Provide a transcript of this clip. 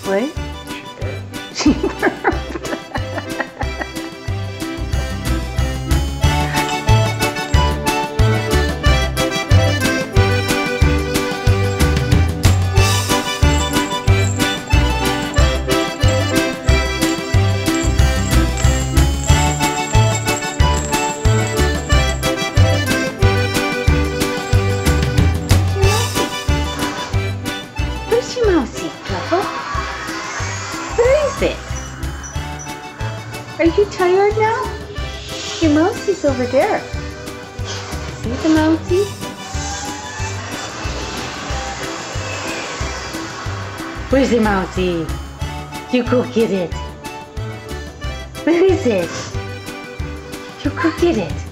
What? She burped. Where's your mousey, Fluffo? Where is it? Are you tired now? Your mousey's over there. See the mousey? Where's the mousey? You go get it. Where is it? You go get it.